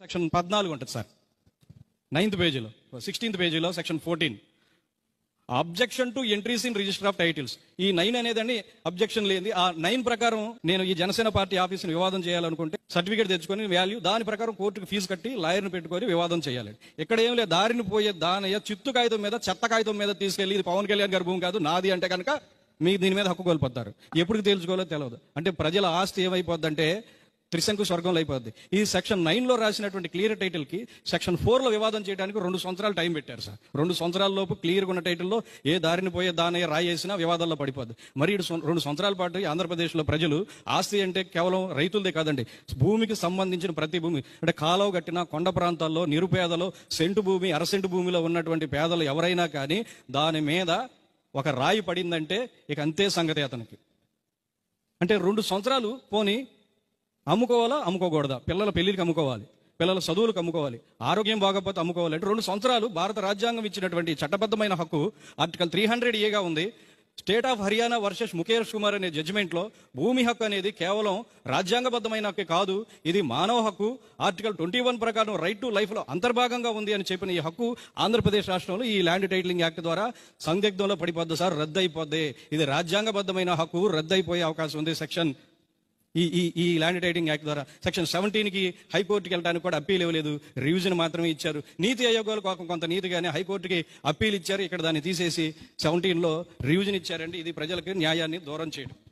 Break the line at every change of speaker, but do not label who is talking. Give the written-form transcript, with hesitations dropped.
Section 14 ఉంటుంది sir, 9th పేజీలో, 16th పేజీలో section 14 objection to entries in register of titles. ఈ 9 అనేదండి అబ్జెక్షన్ లేని. ఆ 9 ప్రకారం నేను ఈ జనసేన పార్టీ ఆఫీసుని వివాదం చేయాలనుకుంటే సర్టిఫికేట్ తెచ్చుకొని వాల్యూ దాని ప్రకారం కోర్టుకు ఫీజు కట్టి లాయర్ని పెట్టుకొని వివాదం చేయాలి. ఇక్కడ ఏం లేదు, దారిని పోయే దానయ్య చిత్తు కాగితం మీద చెత్త కాగితం మీద తీసుకెళ్లి ఇది పవన్ కళ్యాణ్ గారి భూమి కాదు నాది అంటే కనుక మీకు దీని మీద హక్కు కోల్పోతారు. ఎప్పుడు తేల్చుకోవాలో తెలియదు. అంటే ప్రజల ఆస్తి ఏమైపోద్దంటే త్రిశంకు స్వర్గంలో అయిపోద్ది. ఈ సెక్షన్ 9లో రాసినటువంటి క్లియర్ టైటిల్ కి సెక్షన్ 4లో వివాదం చేయడానికి 2 సంవత్సరాలు టైం పెట్టారు సార్. 2 సంవత్సరాల లోపు క్లియర్గా ఉన్న టైటిల్లో ఏ దారిని పోయే దానయ్య రాయేసినా వివాదాల్లో పడిపోద్ది. మరి 2 సంవత్సరాల పాటు ఆంధ్రప్రదేశ్లో ప్రజలు ఆస్తి అంటే కేవలం రైతులదే కాదండి, భూమికి సంబంధించిన ప్రతి భూమి అంటే కాలువ కట్టిన కొండ ప్రాంతాల్లో నిరుపేదలు సెంటు భూమి అరసెంటు భూమిలో ఉన్నటువంటి పేదలు ఎవరైనా కానీ దాని మీద ఒక రాయి పడిందంటే ఇక అంతే సంగతి అతనికి. అంటే 2 సంవత్సరాలు పోని అమ్ముకోవాలా అమ్ముకోకూడదా, పిల్లల పెళ్లికి అమ్ముకోవాలి, పిల్లల చదువులకు అమ్ముకోవాలి, ఆరోగ్యం బాగోకపోతే అమ్ముకోవాలి. అంటే 2 సంవత్సరాలు భారత రాజ్యాంగం ఇచ్చినటువంటి చట్టబద్ధమైన హక్కు ఆర్టికల్ 300A ఉంది. State of Haryana versus Mukesh Kumar అనే జడ్జిమెంట్లో భూమి హక్కు అనేది కేవలం రాజ్యాంగబద్ధమైన హక్కు కాదు, ఇది మానవ హక్కు. ఆర్టికల్ 21 ప్రకారం రైట్ టు లైఫ్ లో అంతర్భాగంగా ఉంది అని చెప్పిన ఈ హక్కు ఆంధ్రప్రదేశ్ రాష్ట్రంలో ఈ ల్యాండ్ టైటిలింగ్ యాక్ట్ ద్వారా సందిగ్ధంలో పడిపోద్ది సార్, రద్దు అయిపోద్ది. ఇది రాజ్యాంగబద్ధమైన హక్కు, రద్దు అయిపోయే అవకాశం ఉంది. సెక్షన్ ఈ ల్యాండ్ టైటిలింగ్ యాక్ట్ ద్వారా సెక్షన్ 17కి హైకోర్టుకి వెళ్ళడానికి కూడా అప్పీల్ ఇవ్వలేదు, రివిజన్ మాత్రమే ఇచ్చారు. నీతి ఆయోగాలు కొంత నీతిగానే హైకోర్టుకి అప్పీల్ ఇచ్చారు, ఇక్కడ దాన్ని తీసేసి 17లో రివిజన్ ఇచ్చారండి. ఇది ప్రజలకు న్యాయాన్ని దూరం చేయడం.